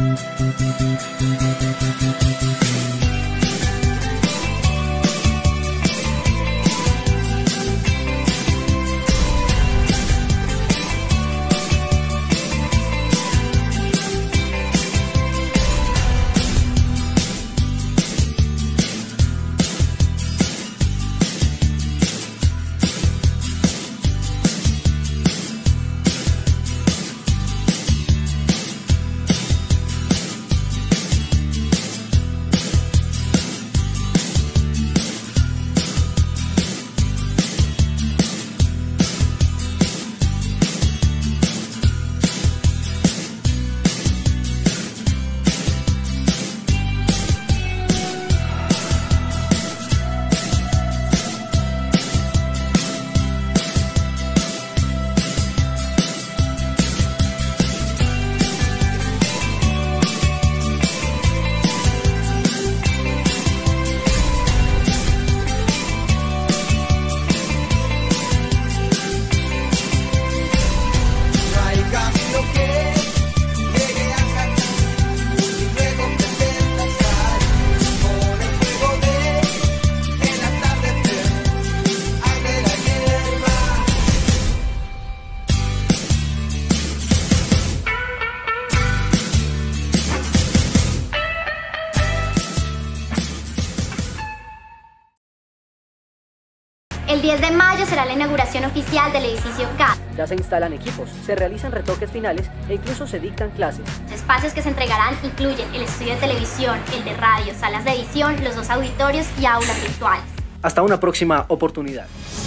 El 10 de mayo será la inauguración oficial del edificio CAD. Ya se instalan equipos, se realizan retoques finales e incluso se dictan clases. Los espacios que se entregarán incluyen el estudio de televisión, el de radio, salas de edición, los 2 auditorios y aulas virtuales. Hasta una próxima oportunidad.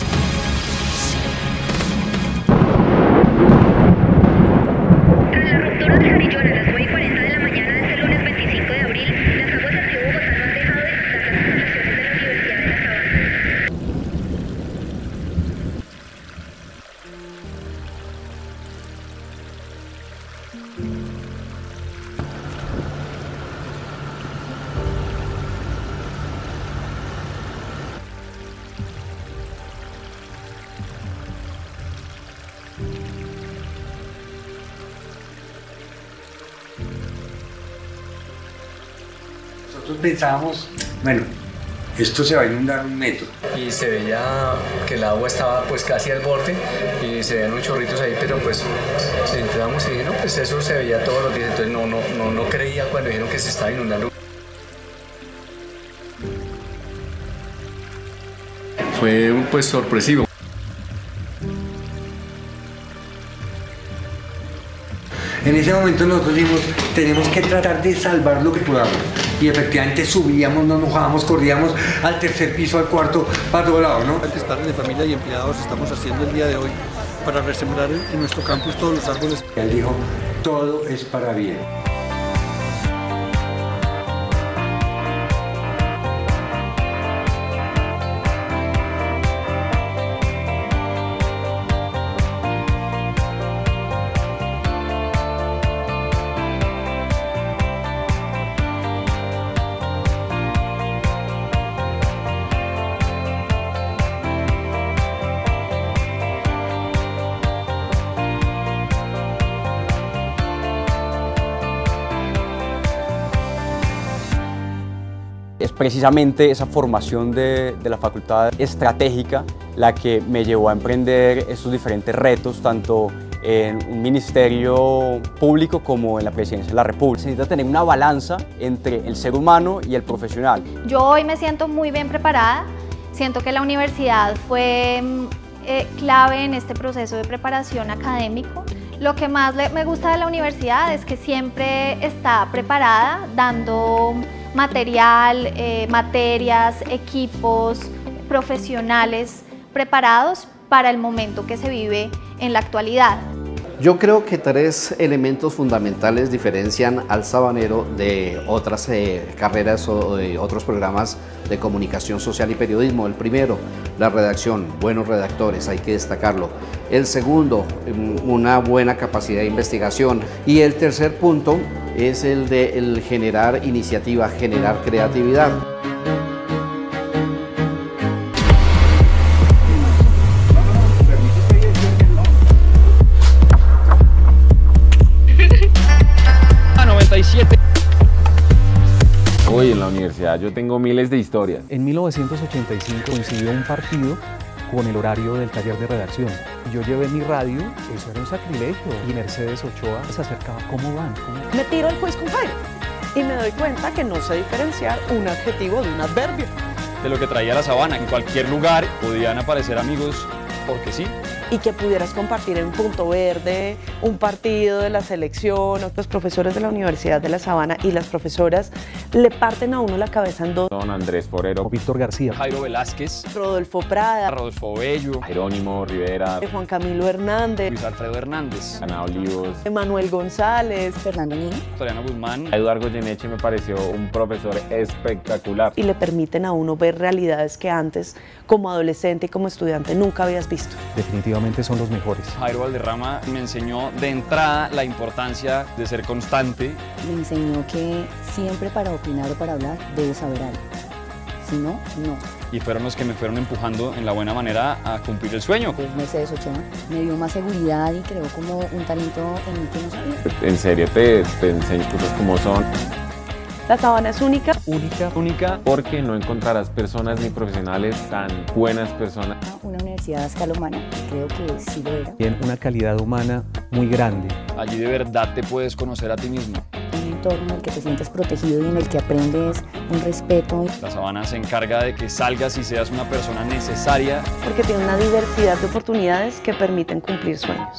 Tras la ruptura de Jarillón a las 9:40 de la mañana de este lunes 25 de abril, las aguas del río Bogotá no han dejado de inundar las instalaciones de la Universidad de La Sabana. Nosotros pensábamos, bueno, esto se va a inundar 1 metro. Y se veía que el agua estaba pues casi al borde y se veían unos chorritos ahí, pero pues entramos y dije, no, pues eso se veía todos los días, entonces no creía cuando dijeron que se estaba inundando. Fue pues sorpresivo. En ese momento nosotros dijimos, tenemos que tratar de salvar lo que podamos. Y efectivamente subíamos, nos mojábamos, corríamos al 3er piso, al 4, para todo lado, ¿no? Estar de familia y empleados estamos haciendo el día de hoy para resembrar en nuestro campus todos los árboles. Él dijo, todo es para bien. Es precisamente esa formación de la facultad estratégica la que me llevó a emprender estos diferentes retos, tanto en un ministerio público como en la presidencia de la República. Se necesita tener una balanza entre el ser humano y el profesional. Yo hoy me siento muy bien preparada, siento que la universidad fue clave en este proceso de preparación académico. Lo que más me gusta de la universidad es que siempre está preparada, dando material, materias, equipos, profesionales preparados para el momento que se vive en la actualidad. Yo creo que 3 elementos fundamentales diferencian al Sabanero de otras carreras o de otros programas de comunicación social y periodismo. El primero, la redacción, buenos redactores, hay que destacarlo. El segundo, una buena capacidad de investigación. Y el tercer punto es el de generar iniciativa, generar creatividad. universidad yo tengo miles de historias. En 1985 coincidió un partido con el horario del taller de redacción. Yo llevé mi radio, eso era un sacrilegio, y Mercedes Ochoa se acercaba, ¿cómo van? Me tiro el quiz con Jairo y me doy cuenta que no sé diferenciar un adjetivo de un adverbio. De lo que traía la Sabana, en cualquier lugar podían aparecer amigos porque sí. Y que pudieras compartir en Punto Verde un partido de la selección. Los profesores de la Universidad de La Sabana y las profesoras le parten a uno la cabeza en dos. Don Andrés Forero, Víctor García, Jairo Velázquez, Rodolfo Prada, Rodolfo Bello, Jerónimo Rivera, Juan Camilo Hernández, Luis Alfredo Hernández, Ana Olivos, Emanuel González, Fernando Niño, Floriano Guzmán. Eduardo Goyeneche me pareció un profesor espectacular. Y le permiten a uno ver realidades que antes, como adolescente y como estudiante, nunca habías visto. Definitivamente son los mejores. Jairo Valderrama me enseñó de entrada la importancia de ser constante. Me enseñó que siempre para opinar o para hablar debes saber algo. Si no, no. Y fueron los que me fueron empujando en la buena manera a cumplir el sueño. Pues Mercedes Ochoa me dio más seguridad y creó como un talento en mí que no sabía. En serio te enseño cosas como son. La Sabana es única. Única porque no encontrarás personas ni profesionales tan buenas personas. Una universidad a escala humana, creo que sí lo era. Tiene una calidad humana muy grande. Allí de verdad te puedes conocer a ti mismo. Un entorno en el que te sientes protegido y en el que aprendes un respeto. La Sabana se encarga de que salgas y seas una persona necesaria. Porque tiene una diversidad de oportunidades que permiten cumplir sueños.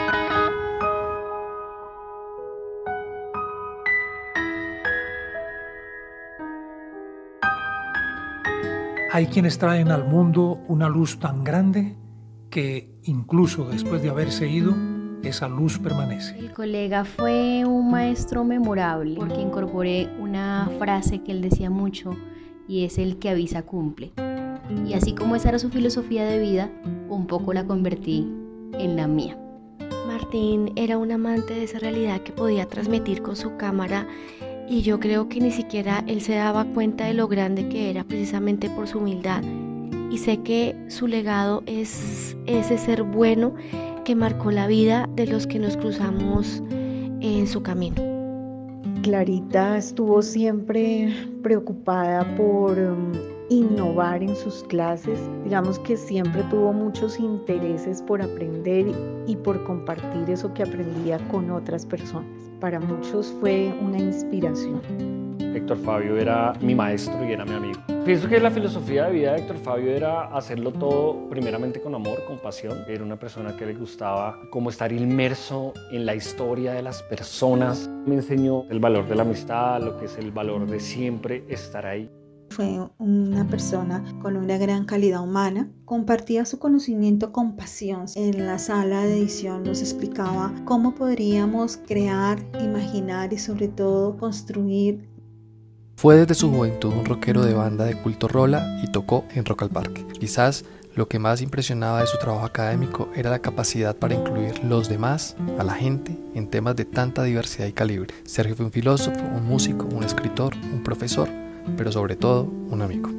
Hay quienes traen al mundo una luz tan grande que incluso después de haberse ido, esa luz permanece. El colega fue un maestro memorable porque incorporé una frase que él decía mucho y es el que avisa cumple. Y así como esa era su filosofía de vida, un poco la convertí en la mía. Martín era un amante de esa realidad que podía transmitir con su cámara. Y yo creo que ni siquiera él se daba cuenta de lo grande que era precisamente por su humildad. Y sé que su legado es ese ser bueno que marcó la vida de los que nos cruzamos en su camino. Clarita estuvo siempre preocupada por innovar en sus clases. Digamos que siempre tuvo muchos intereses por aprender y por compartir eso que aprendía con otras personas. Para muchos fue una inspiración. Héctor Fabio era mi maestro y era mi amigo. Pienso que la filosofía de vida de Héctor Fabio era hacerlo todo primeramente con amor, con pasión. Era una persona que le gustaba como estar inmerso en la historia de las personas. Me enseñó el valor de la amistad, lo que es el valor de siempre estar ahí. Fue una persona con una gran calidad humana, compartía su conocimiento con pasión. En la sala de edición nos explicaba cómo podríamos crear, imaginar y sobre todo construir. Fue desde su juventud un rockero de banda de culto rola y tocó en Rock al Parque. Quizás lo que más impresionaba de su trabajo académico era la capacidad para incluir los demás, a la gente, en temas de tanta diversidad y calibre. Sergio fue un filósofo, un músico, un escritor, un profesor, pero sobre todo un amigo.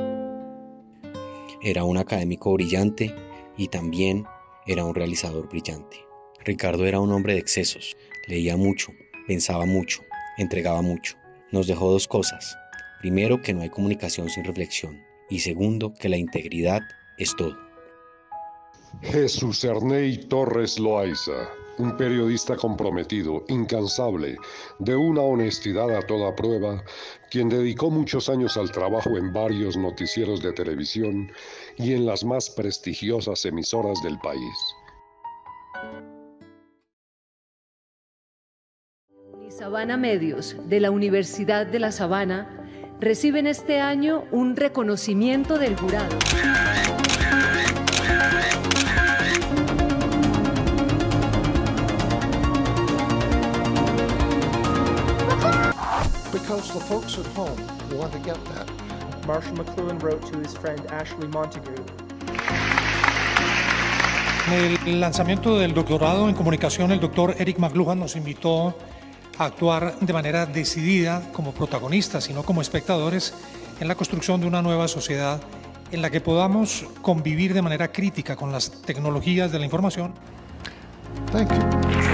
Era un académico brillante y también era un realizador brillante. Ricardo era un hombre de excesos, leía mucho, pensaba mucho, entregaba mucho. Nos dejó dos cosas: primero, que no hay comunicación sin reflexión, y segundo, que la integridad es todo. Jesús Ernei Torres Loaiza, un periodista comprometido, incansable, de una honestidad a toda prueba, quien dedicó muchos años al trabajo en varios noticieros de televisión y en las más prestigiosas emisoras del país. Sabana Medios de la Universidad de La Sabana reciben este año un reconocimiento del jurado. Because the folks at home want to get that. Marshall McLuhan wrote to his friend Ashley Montague. En el lanzamiento del doctorado en comunicación, el doctor Eric McLuhan nos invitó a actuar de manera decidida como protagonistas y no como espectadores en la construcción de una nueva sociedad en la que podamos convivir de manera crítica con las tecnologías de la información. Thank you.